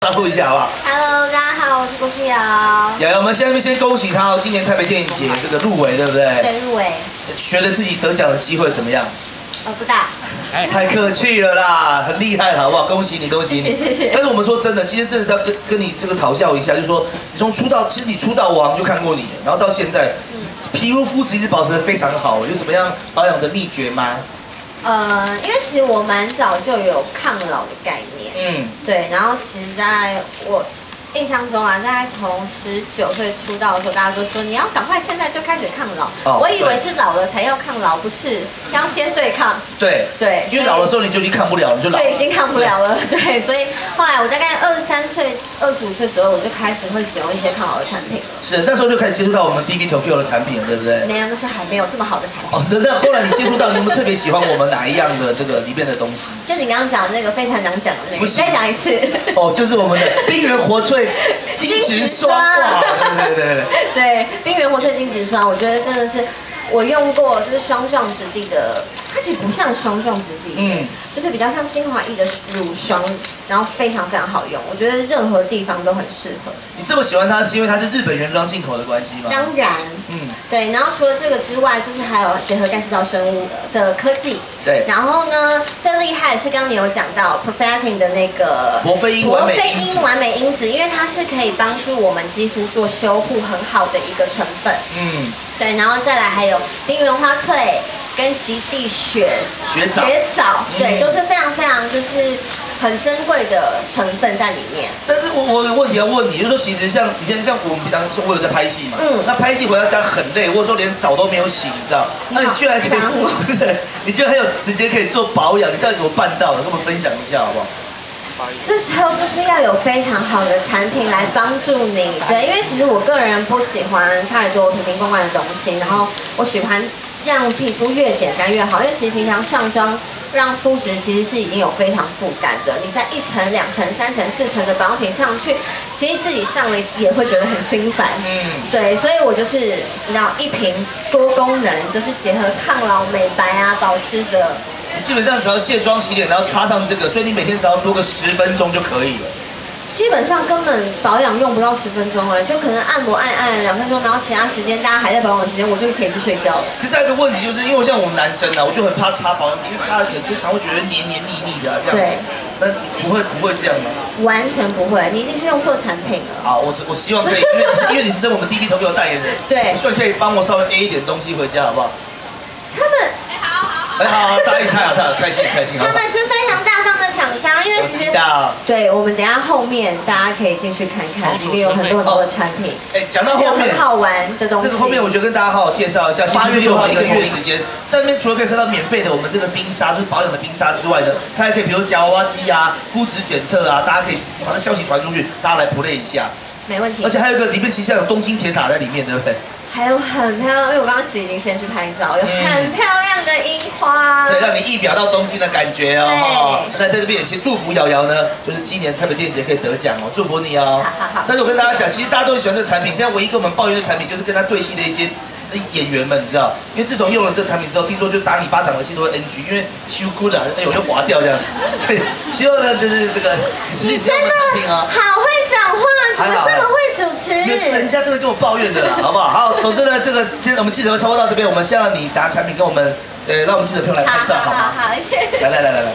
打呼一下好不好 ？Hello， 大家好，我是郭书瑶。 瑶瑶，我们现在先恭喜她哦，今年台北电影节这个入围，对不对？ 对，入围。 觉得自己得奖的机会怎么样？ 不大。 太客气了啦，很厉害了，好不好？恭喜你，恭喜你！ 谢谢。 但是我们说真的，今天真的是要跟你这个讨教一下，就是说你从出道，其实你出道王就看过你，然后到现在，皮肤质一直保持得非常好，有什么样保养的秘诀吗？ 因为其实我蛮早就有抗老的概念，对，然后其实在我印象中啊，大概从19岁出道的时候，大家都说你要赶快现在就开始抗老。我以为是老了才要抗老，不是，是要先对抗。对，因为老的时候你就已经抗不了了，就已经抗不了了。对，所以后来我大概23岁、25岁左右，我就开始会使用一些抗老的产品。 是，那时候就开始接触到我们 DV Tokyo 的产品了，对不对？ 没有，那时候还没有这么好的产品。 那后来你接触到，你有没有特别喜欢我们哪一样的这个里面的东西？ 就你刚刚讲的那个非常难讲的那个，再讲一次。 就是我们的冰原活萃金质霜。 对，冰原活萃金质霜，我觉得真的是我用过，就是霜状质地的，它其实不像霜状质地，就是比较像精华液的乳霜，然后非常非常好用，我觉得任何地方都很适合。 你这么喜欢它，是因为它是日本原装进口的关系吗？ 当然，对。然后除了这个之外，就是还有结合干细胞生物的科技。对。然后呢，最厉害是刚刚你有讲到 Perfecting 的那个博菲因完美因子，因为它是可以帮助我们肌肤做修护很好的一个成分。对。然后再来还有冰原花萃跟极地雪藻，对，都是非常非常就是很珍贵的成分在里面。但是我有问题要问你，就是说其实像你现在像我们平常我有在拍戏嘛，那拍戏回到家很累，或者说连澡都没有洗，你知道？那你居然可以，你居然还有时间可以做保养，你到底怎么办到的？跟我们分享一下好不好？ 这时候就是要有非常好的产品来帮助你，对，因为其实我个人不喜欢太多瓶瓶罐罐的东西，然后我喜欢让皮肤越简单越好，因为其实平常上妆让肤质其实是已经有非常负担的，你在1层、2层、3层、4层的保养品上去，其实自己上了也会觉得很心烦。对，所以我就是你知道一瓶多功能，就是结合抗老、美白啊、保湿的。 你基本上只要卸妆洗脸，然后擦上这个，所以你每天只要多个10分钟就可以了。 基本上根本保养用不到10分钟就可能按摩按2分钟，然后其他时间大家还在保养的时间，我就可以去睡觉了。 可是还有一个问题，就是因为像我们男生啊，我就很怕擦保养品，因为擦了可能就常会觉得黏黏腻腻的这样。对。那你不会这样吗？ 完全不会，你一定是用错产品了。 好，我希望可以，因为你是我们 DV Tokyo 代言人， 对， 希望可以帮我稍微 A 一点东西回家，好不好？ 他们。 好，答应太好，开心。 他们是非常大方的厂商，因为其实对我们等一下后面大家可以进去看看，里面有很多的产品。讲到后面很好玩的东西。 这个后面我觉得跟大家好好介绍一下，其实就是1个月时间，在那边除了可以喝到免费的我们这个冰沙，就是保养的冰沙之外呢，它还可以比如夹娃娃机啊、肤质检测啊，大家可以把这消息传出去，大家来 play 一下。 没问题。 而且还有一个里面其实有东京铁塔在里面，对不对？ 还有很漂亮，因为我刚刚其实已经先去拍照，有很漂亮的樱花， 对，让你一秒到东京的感觉哦。那在这边也先祝福瑶瑶呢，就是今年台北电影节可以得奖哦，祝福你哦。 好。 但是我跟大家讲，其实大家都很喜欢这个产品，现在唯一跟我们抱怨的产品就是跟他对戏的一些演员们，你知道，因为自从用了这个产品之后，听说就打你巴掌的戏都会 NG， 因为修gut了，我就滑掉这样。所以希望呢，就是这个你真的好会讲话，怎么这么会主持？ 因为是人家真的跟我抱怨的啦，好不好？好，总之呢，这个现在我们记者会差不多到这边，我们先让你拿产品跟我们，让我们记者朋友来拍照，好吗？ 好，谢谢。 来。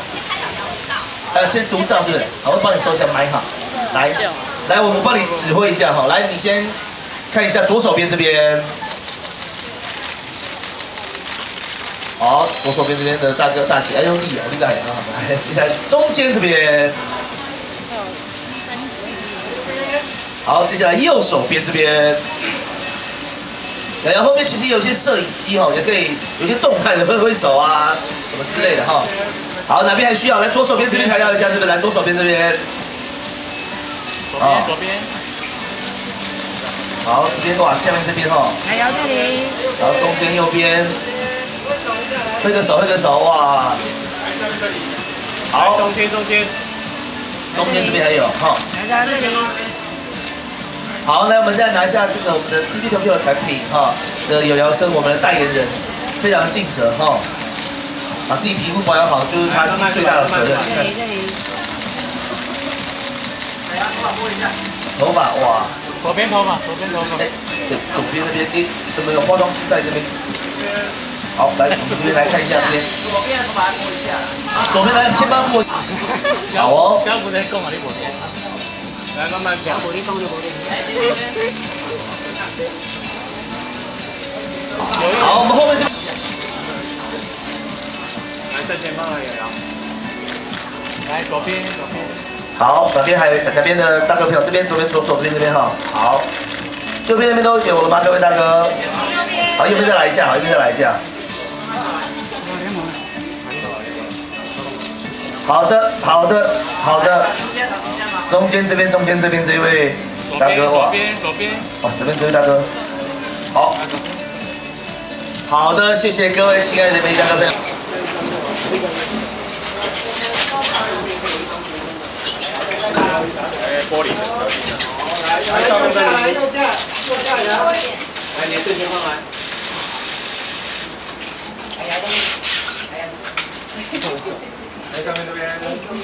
先独照是不是？好，我帮你收一下麦哈。来，我帮你指挥一下哈。来，你先看一下左手边这边。好，左手边这边的大哥大姐，哎呦厉害啊！来，接下来中间这边。好，接下来右手边这边。然后后面其实有些摄影机也可以有些动态的挥手啊，什么之类的哈。好，哪边还需要？来左手边这边调教一下，是不是？来左手边这边。 左边。 好，这边哇，下面这边还有这里。 然后中间右边。挥个手，哇！好， 中间这边还有来到这里。 好，来我们再拿下这个我们的 DV Tokyo 的产品这有瑶生我们的代言人，非常尽责把自己皮肤保养好就是他尽最大的责任。 这里。 头发哇， 左边头发，左边头发。 哎，对，左边那边，哎，有没有化妆师在这边？好，来，我们这边来看一下这边。左边头发摸一下。左边来，先帮摸。好哦。 小虎在讲啊，你无听。来慢慢讲。无你讲就无你。 好，我们后面这。 来正前方而已啊。来左边，左边。 好，哪边还有哪边的大哥朋友？这边左边左手这边这边哈。好，右边那边都有了吗？各位大哥。好，右边再来一下，好，右边再来一下。好的，好的，好的。中间这边这位大哥哇。 左边。 哇，这边这位大哥。好。好的，谢谢各位亲爱的美大哥朋友。 玻璃的。来，上面这里。右下，来，你正前方来。来，上面这边。